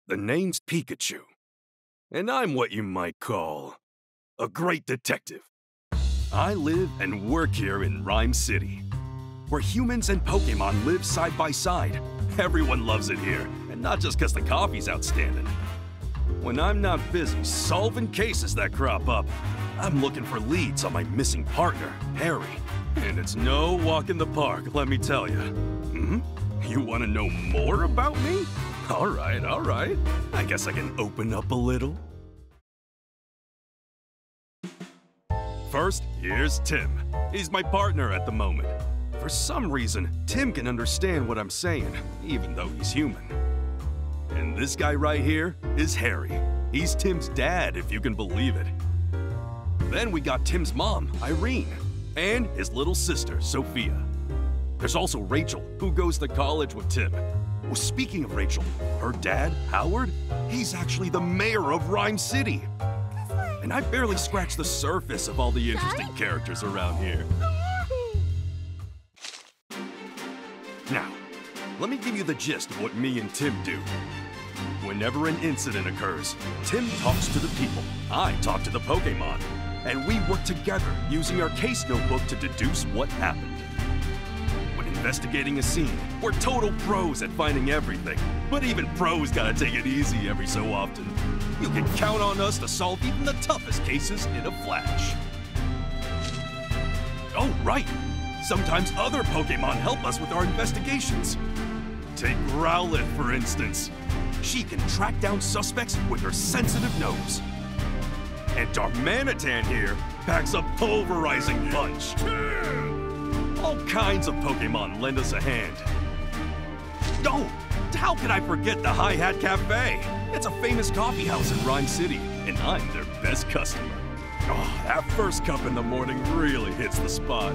The name's Pikachu, and I'm what you might call a great detective. I live and work here in Rhyme City, where humans and Pokemon live side by side. Everyone loves it here, and not just because the coffee's outstanding. When I'm not busy solving cases that crop up, I'm looking for leads on my missing partner, Harry. And it's no walk in the park, let me tell you. You want to know more about me? All right. I guess I can open up a little. First, here's Tim. He's my partner at the moment. For some reason, Tim can understand what I'm saying, even though he's human. And this guy right here is Harry. He's Tim's dad, if you can believe it. Then we got Tim's mom, Irene, and his little sister, Sophia. There's also Rachel, who goes to college with Tim. Well, speaking of Rachel, her dad, Howard, he's actually the mayor of Rhyme City. And I barely scratched the surface of all the interesting characters around here. Now, let me give you the gist of what me and Tim do. Whenever an incident occurs, Tim talks to the people, I talk to the Pokemon, and we work together using our case notebook to deduce what happened. When investigating a scene, we're total pros at finding everything, but even pros gotta take it easy every so often. You can count on us to solve even the toughest cases in a flash. Oh, right! Sometimes other Pokemon help us with our investigations. Take Rowlet, for instance. She can track down suspects with her sensitive nose. And Darmanitan here packs a pulverizing punch. All kinds of Pokemon lend us a hand. Oh, how could I forget the Hi-Hat Cafe? It's a famous coffee house in Rhyme City, and I'm their best customer. Oh, that first cup in the morning really hits the spot.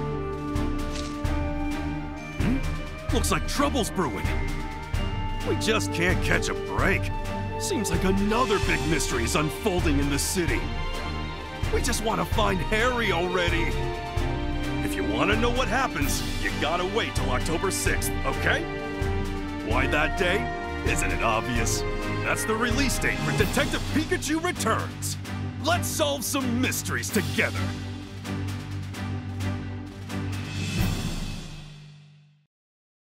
Looks like trouble's brewing. We just can't catch a break. Seems like another big mystery is unfolding in the city. We just want to find Harry already. If you want to know what happens, you gotta wait till October 6th, okay? Why that day? Isn't it obvious? That's the release date for Detective Pikachu Returns. Let's solve some mysteries together.